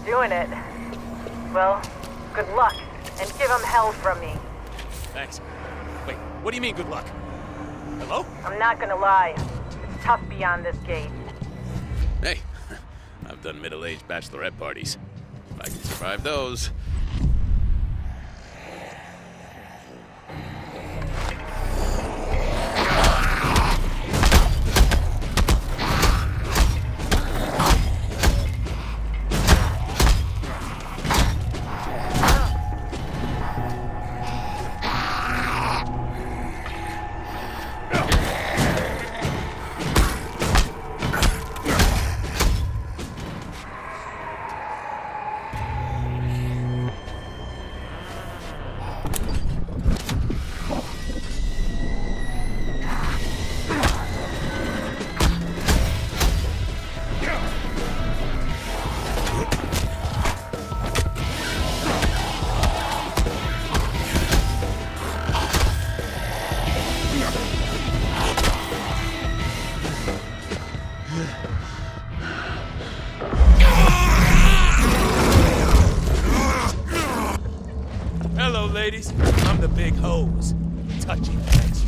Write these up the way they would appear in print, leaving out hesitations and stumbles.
doing it. Well, good luck, and give him hell from me. Thanks. Wait, what do you mean good luck? Hello? I'm not gonna lie. It's tough beyond this gate. Hey, I've done middle-aged bachelorette parties. If I can survive those... Hello, ladies. I'm the big hose. Touchy things.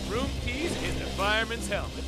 Room keys in the fireman's helmet.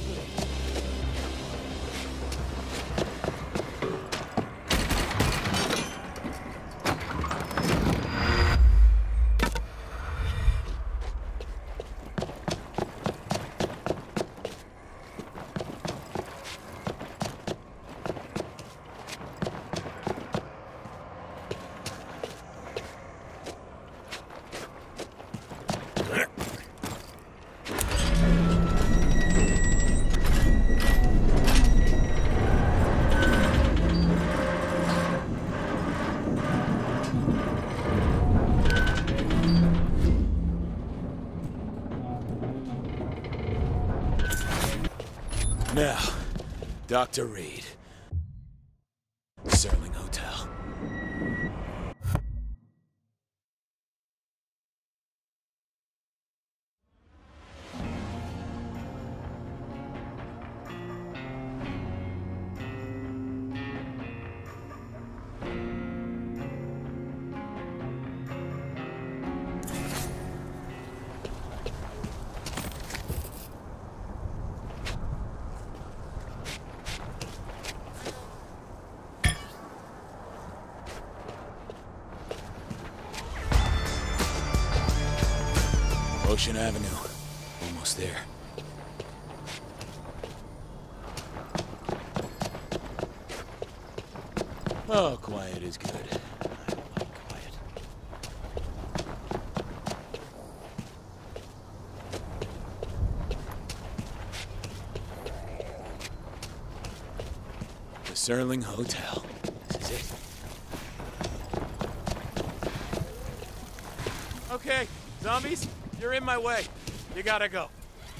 Now, Dr. Reed. Sterling Hotel. Ocean Avenue. Almost there. Oh, quiet is good. I like quiet. The Sterling Hotel. This is it. Okay, zombies. You're in my way. You gotta go.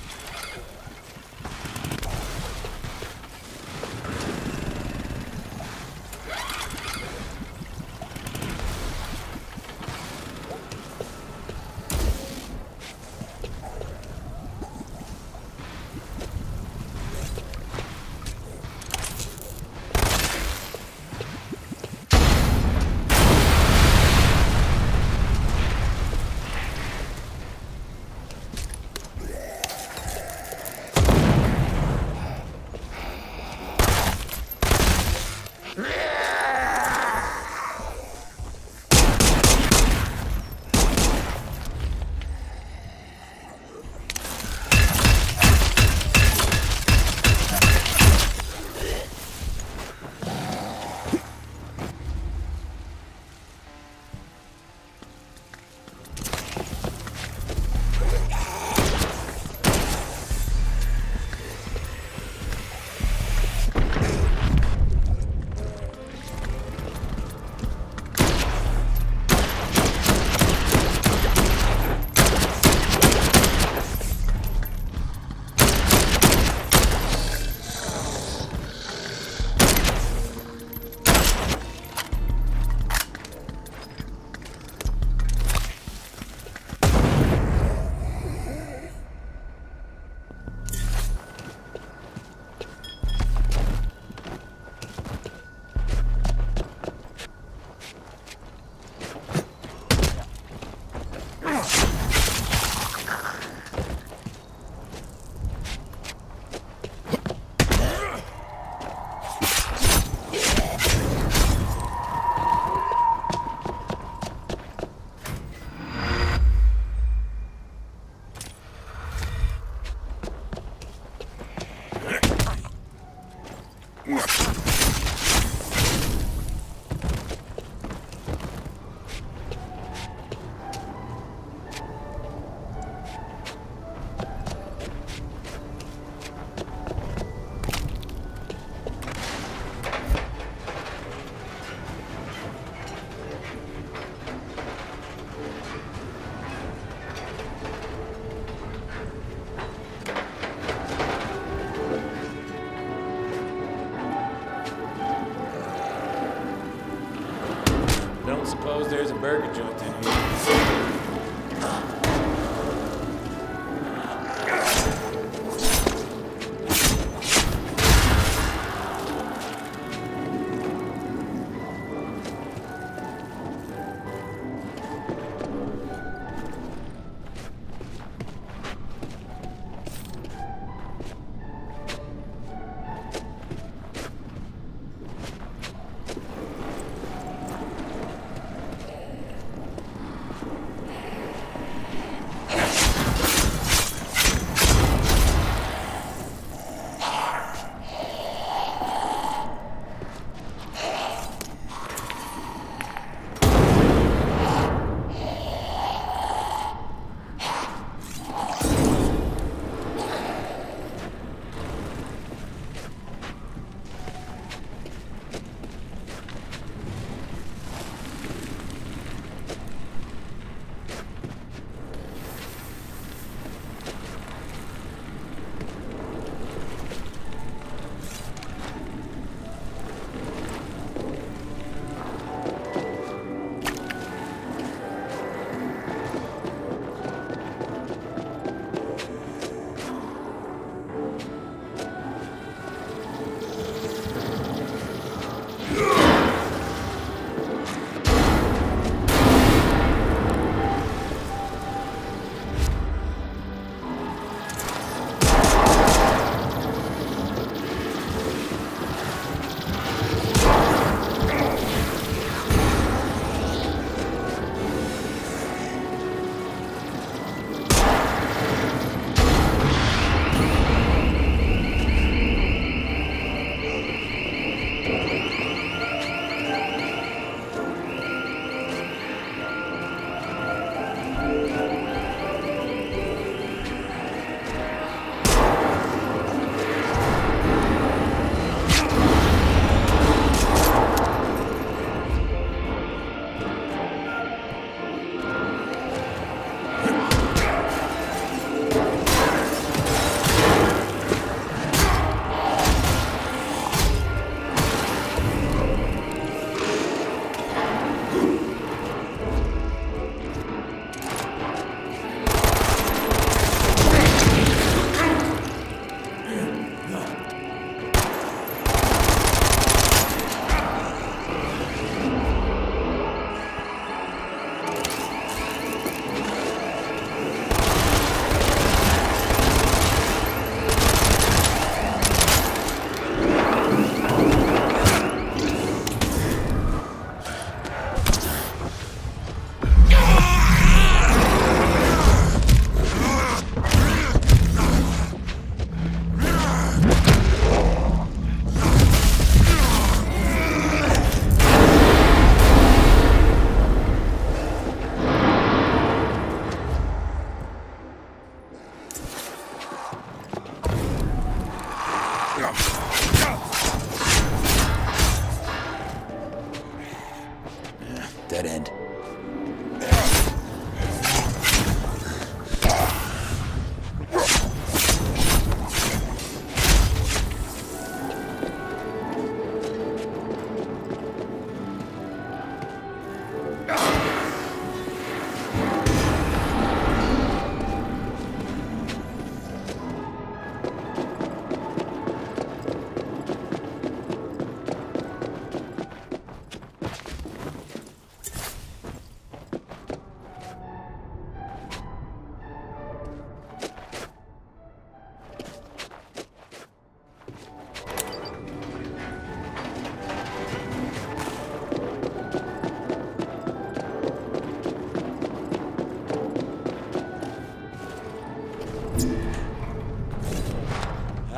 Don't suppose there's a burger joint in here.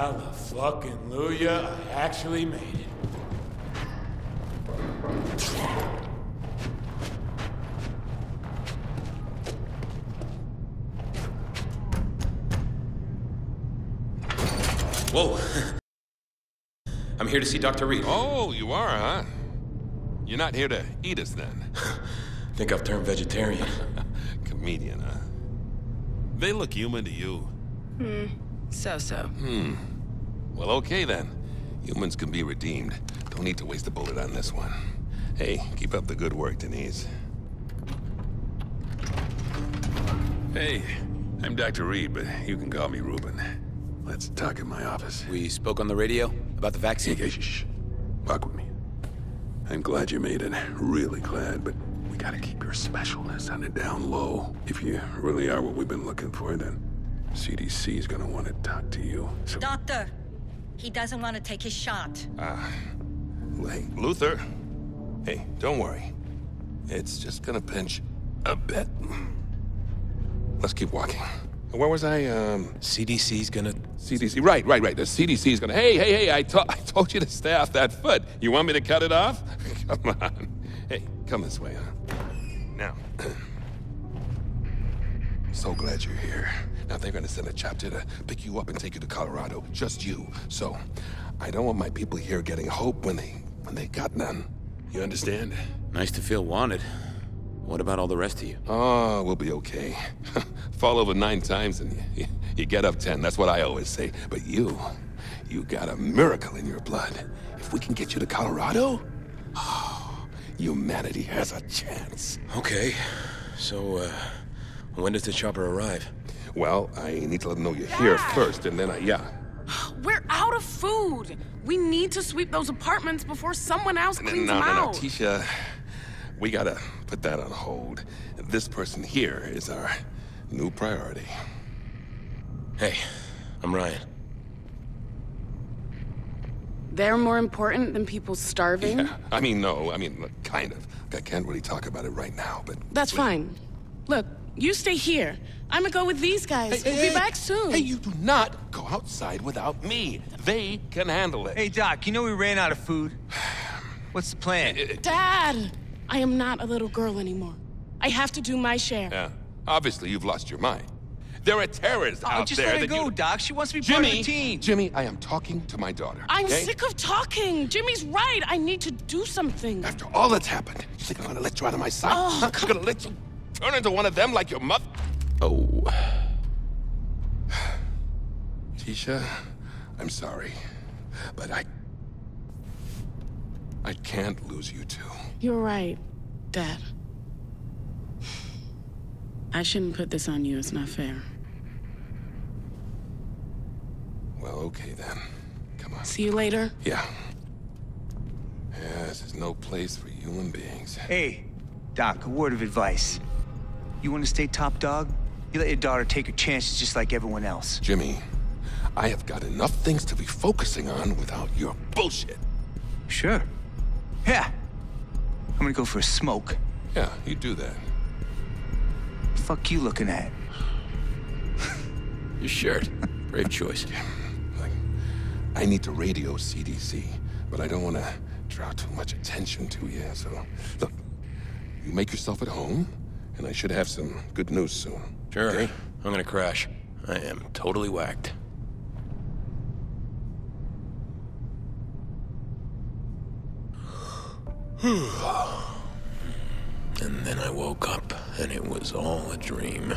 Hallelujah, I actually made it. Whoa. I'm here to see Dr. Reed. Oh, you are, huh? You're not here to eat us, then? Think I've turned vegetarian. Comedian, huh? They look human to you. So. Well, okay, then. Humans can be redeemed. Don't need to waste a bullet on this one. Hey, keep up the good work, Denise. Hey, I'm Dr. Reed, but you can call me Ruben. Let's talk in my office. We spoke on the radio about the vaccine. Hey, shh. Walk with me. I'm glad you made it. Really glad, but we gotta keep your specialness on the down low. If you really are what we've been looking for, then CDC is gonna want to talk to you. So, Doctor, he doesn't want to take his shot. hey, Luther. Hey, don't worry. It's just gonna pinch a bit. Let's keep walking. Where was I? CDC's gonna... CDC, right. The CDC's gonna, hey, I told you to stay off that foot. You want me to cut it off? Come on. Hey, come this way, huh? Now. So glad you're here. Now they're gonna send a chapter to pick you up and take you to Colorado. Just you. So, I don't want my people here getting hope when they got none. You understand? Nice to feel wanted. What about all the rest of you? Oh, we'll be okay. Fall over 9 times and you get up 10. That's what I always say. But you got a miracle in your blood. If we can get you to Colorado, humanity has a chance. Okay. So, when does the chopper arrive? Well, I need to let them know you're here first, and then We're out of food. We need to sweep those apartments before someone else cleans them out. No, Tisha. We gotta put that on hold. This person here is our new priority. Hey, I'm Ryan. They're more important than people starving? Yeah, look, kind of. I can't really talk about it right now, but... That's fine. Look, you stay here. I'm gonna go with these guys. We'll be back soon. Hey, you do not go outside without me. They can handle it. Hey, Doc, you know we ran out of food. What's the plan? Dad! I am not a little girl anymore. I have to do my share. Yeah, obviously you've lost your mind. There are terrorists out just there let her that go, Doc. She wants to be part of the team. Jimmy, I am talking to my daughter. I'm okay? sick of talking. Jimmy's right. I need to do something. After all that's happened, you think I'm gonna let you out of my sight? Oh, Huh? I'm gonna let you turn into one of them like your mother? Oh. Tisha, I'm sorry, but I can't lose you two. You're right, Dad. I shouldn't put this on you. It's not fair. Well, okay then. Come on. See you later. Yeah. Yeah, this is no place for human beings. Hey, Doc, a word of advice. You want to stay top dog? You let your daughter take her chances just like everyone else. Jimmy, I have got enough things to be focusing on without your bullshit. Sure. Yeah. I'm gonna go for a smoke. Yeah, you do that. Fuck you looking at? Your shirt. Brave choice. I need to radio CDC, but I don't want to draw too much attention to you, so... Look, you make yourself at home, and I should have some good news soon. Sure. Okay? I'm gonna crash. I am totally whacked. And then I woke up, and it was all a dream.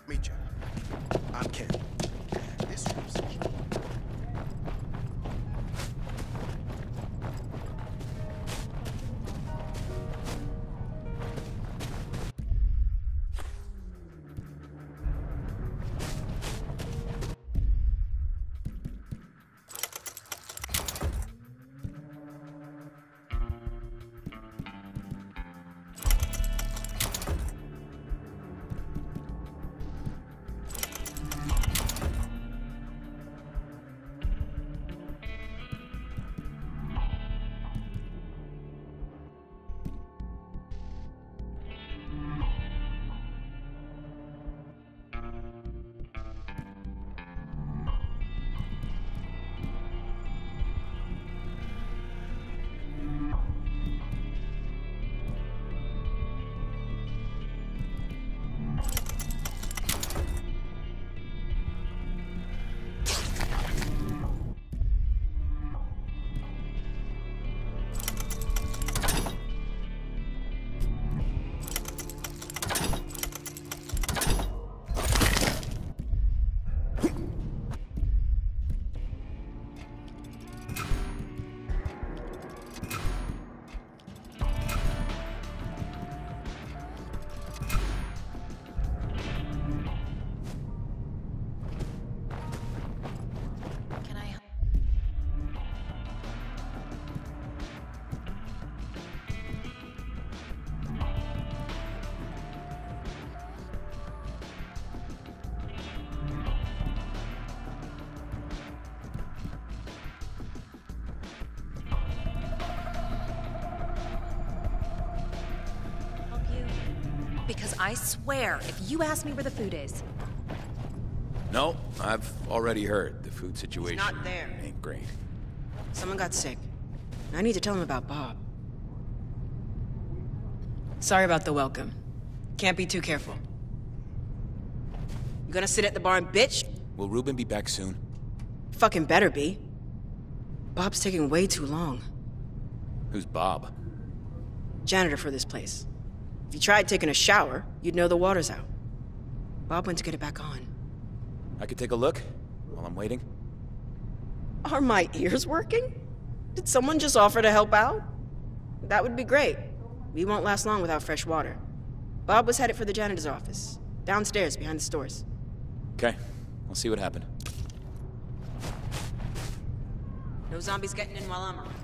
Meet you. I'm Ken. This room's... Because I swear, if you ask me where the food is... No, I've already heard the food situation It's not there. ain't great. Someone got sick. I need to tell him about Bob. Sorry about the welcome. Can't be too careful. You gonna sit at the bar and bitch? Will Ruben be back soon? Fucking better be. Bob's taking way too long. Who's Bob? Janitor for this place. If you tried taking a shower, you'd know the water's out. Bob went to get it back on. I could take a look while I'm waiting? Are my ears working? Did someone just offer to help out? That would be great. We won't last long without fresh water. Bob was headed for the janitor's office, downstairs behind the stores. Okay, I'll see what happened. No zombies getting in while I'm around.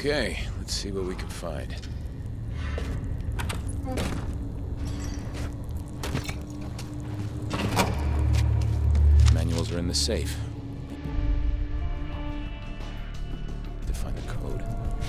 Okay, let's see what we can find. Manuals are in the safe. To find the code.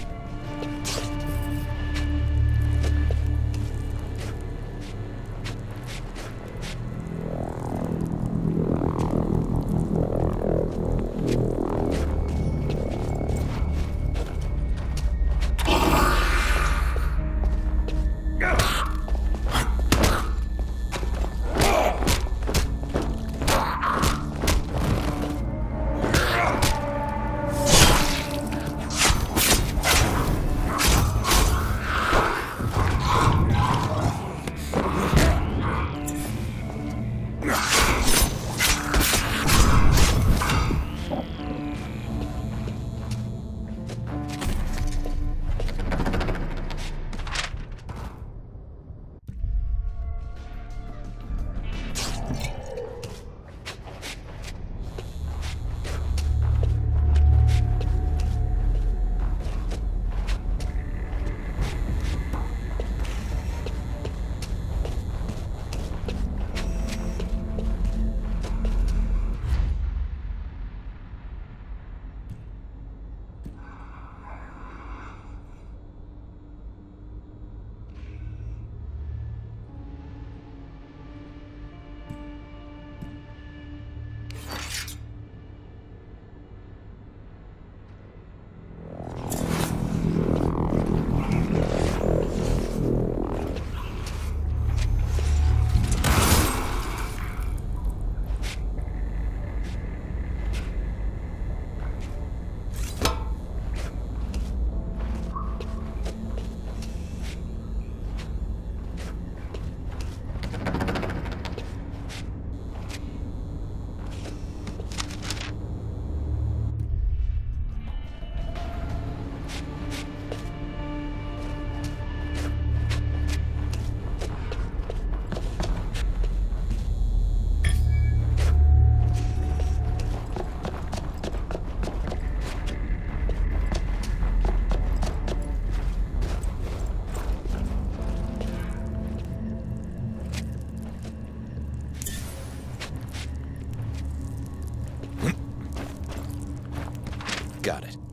Got it.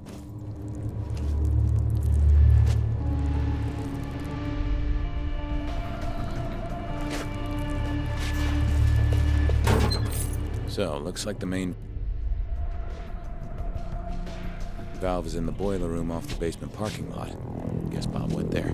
So, looks like the main valve is in the boiler room off the basement parking lot. Guess Bob went there.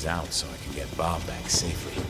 out so I can get Bob back safely.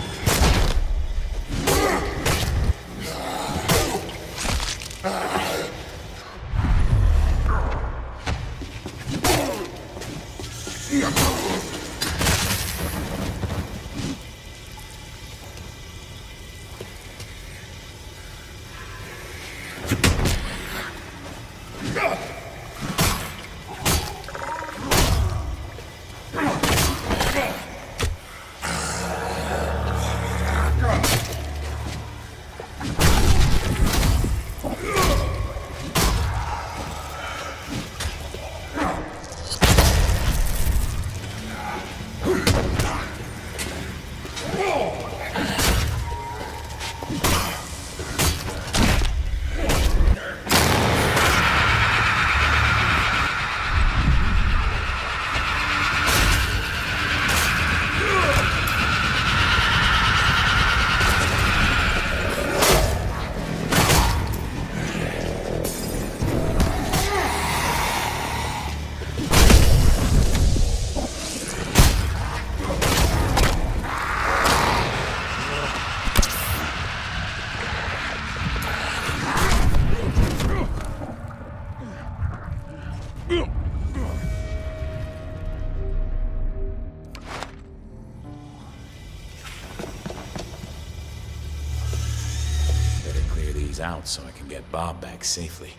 Out so I can get Bob back safely.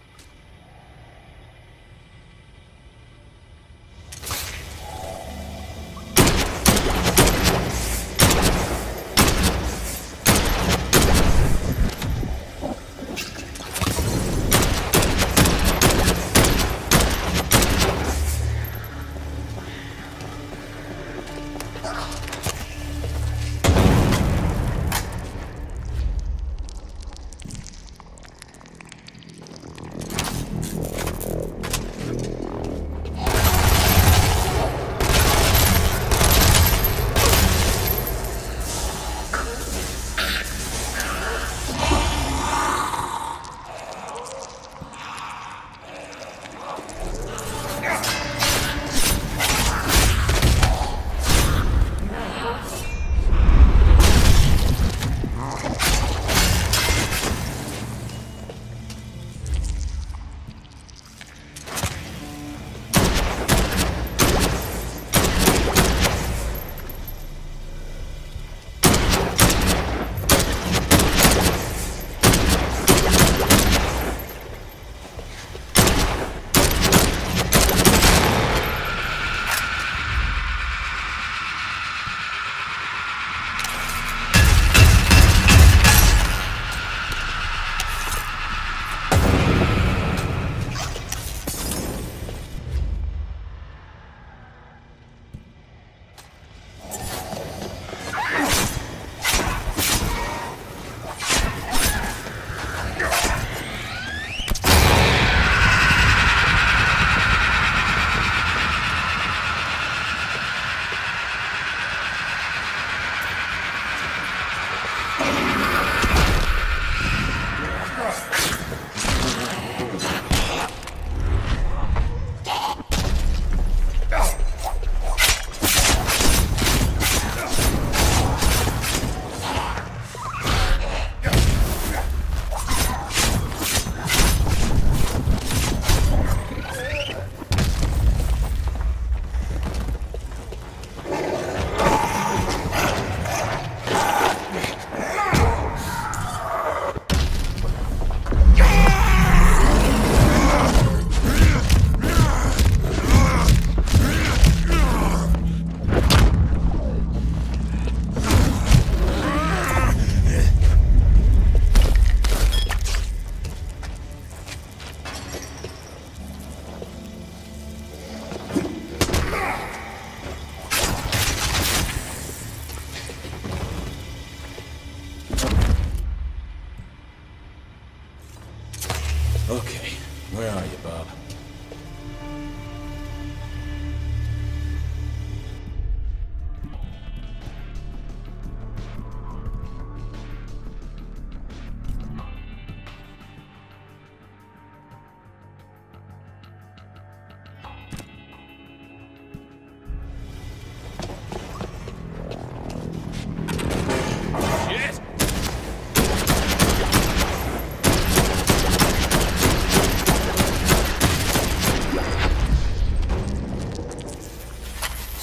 Okay, where are you, Bob?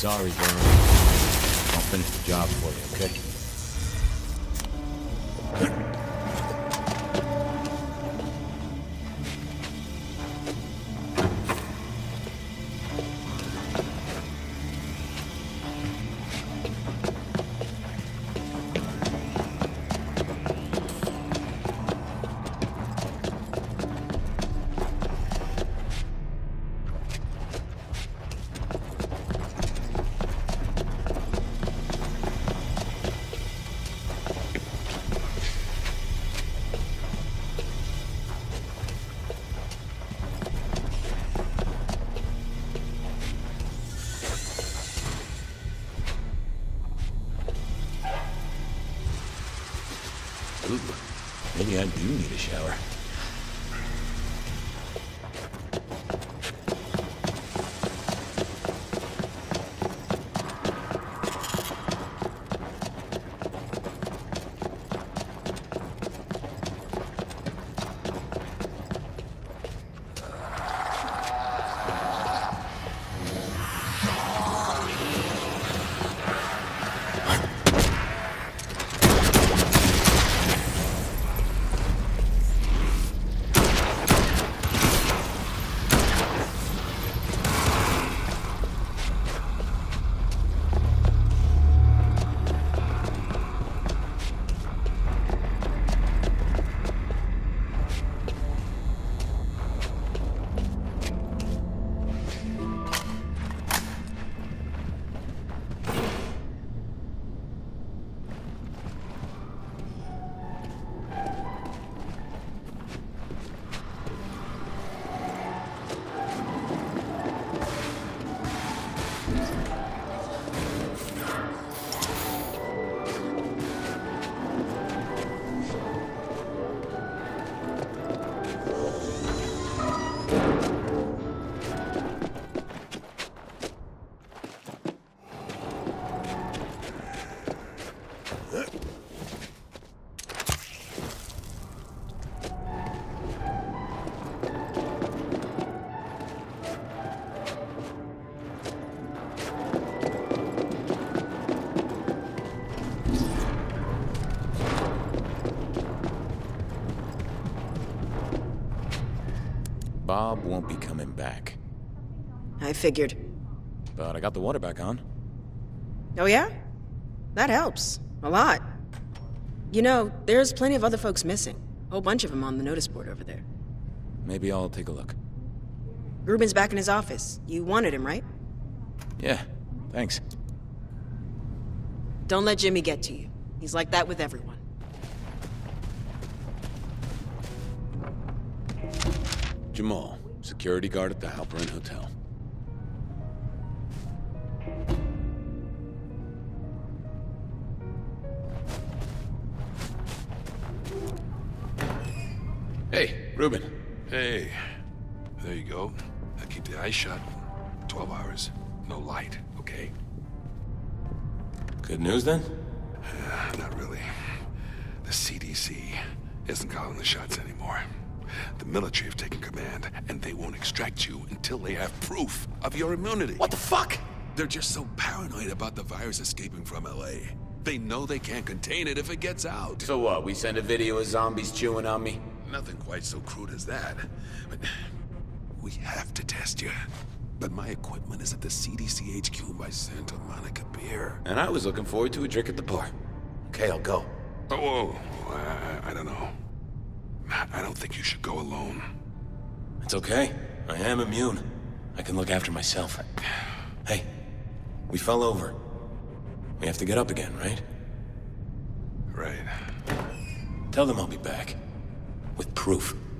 Sorry, General. I'll finish the job for you, okay? Ooh, maybe I do need a shower. Bob won't be coming back. I figured. But I got the water back on. Oh yeah? That helps. A lot. You know, there's plenty of other folks missing. A whole bunch of them on the notice board over there. Maybe I'll take a look. Ruben's back in his office. You wanted him, right? Yeah, thanks. Don't let Jimmy get to you. He's like that with everyone. Jamal, security guard at the Halperin Hotel. Hey, Ruben. Hey, there you go. Now keep the eyes shut. 12 hours. No light, okay? Good news then? Not really. The CDC isn't calling the shots anymore. The military have taken command, and they won't extract you until they have proof of your immunity. What the fuck? They're just so paranoid about the virus escaping from LA. They know they can't contain it if it gets out. So what, we send a video of zombies chewing on me? Nothing quite so crude as that. But we have to test you. But my equipment is at the CDC HQ by Santa Monica Pier. And I was looking forward to a drink at the bar. Okay, I'll go. Oh, I don't know. I don't think you should go alone. It's okay. I am immune. I can look after myself. Hey, we fell over. We have to get up again, right? Right. Tell them I'll be back. With proof.